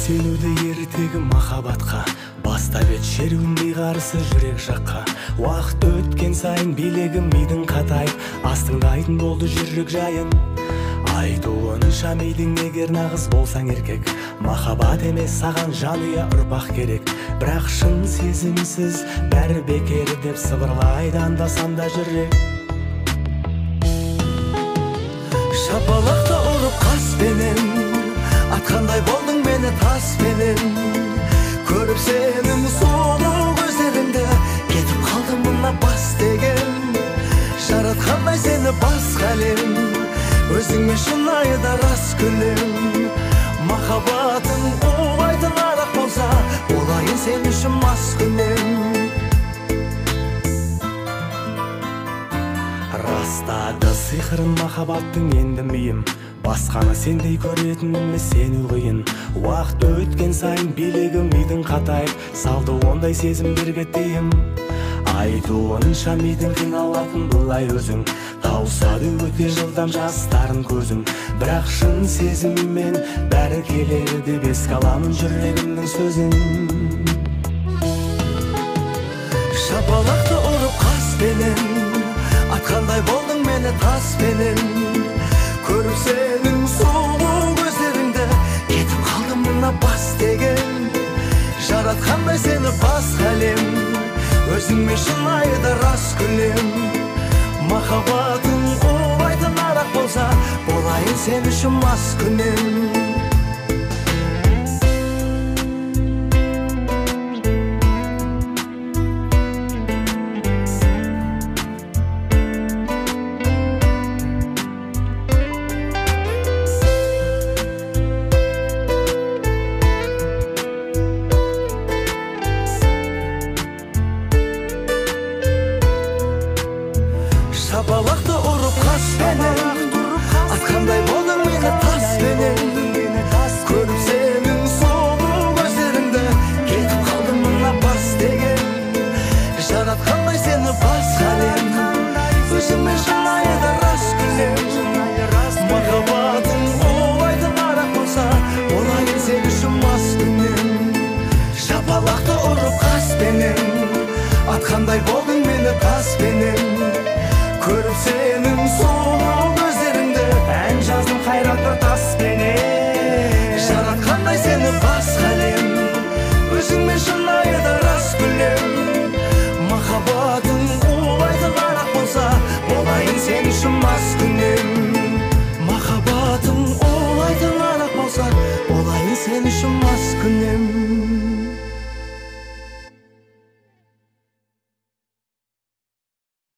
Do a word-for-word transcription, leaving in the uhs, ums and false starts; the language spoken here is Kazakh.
сенуді ертегі махаббатқа, бастап ет шеруіндей қарысы жүрек жаққа. Уақыт өткен сайын билегім мидың қатайып, астыңдайтын болды жүрек жайын. Айтуынша мидың егер нағыз болсаң еркек, махаббат емес саған жанұя ұрпақ керек. Бірақ шын сезімсіз бәрі бекер деп сыбырлайды анда-санда жүрек. Шапалақты ұрып қаспенен, атқандай болдың мені таспенен. Көріп сенің сұлу көздеріңді, кетіп қалдым мына бас деген. Жаратқандай сені басқа әлем, өзіңмен шынайы да рас күлем. Махаббатың оңайтын арақ болса, болайын сен үшін мас күнем. Растады сиқырын махаббаттың енді миым, басқаны сендей көретініме сену қиын. Уақыт өткен сайын билегім мидың қатайып, салды ондай сезімдерге тыйым. Айтуынша мидың қиналатын бұлай өзің, таусады өте жылдам жастарын көзің. Бірақ шын сезіммен бәрі келеді деп еске аламын жүрегімнің сөзін. Шапалақты ұрып қаспенен, атқандай болдың мені таспенен. Көріп сенің сұлу көздеріңді, кетіп қалдым мына бас деген. Жаратқандай сені басқа әлем, өзіңмен шынайы да рас күлем. Махаббатың оңайтын арақ болса, болайын сен үшін мас күнем. Шапалақты ұрып қаспенен, атқандай болдың мені таспенен. Көріп сенің сұлу көздеріңді, кетіп қалдым мына бас деген. Жаратқандай сені басқа әлем, өзіңмен шынайы да рас күлем. Махаббатың оңайтын арақ болса, болайын сен үшін мас күнем. Шапалақты ұрып қаспенен, атқандай болдың мені таспенен.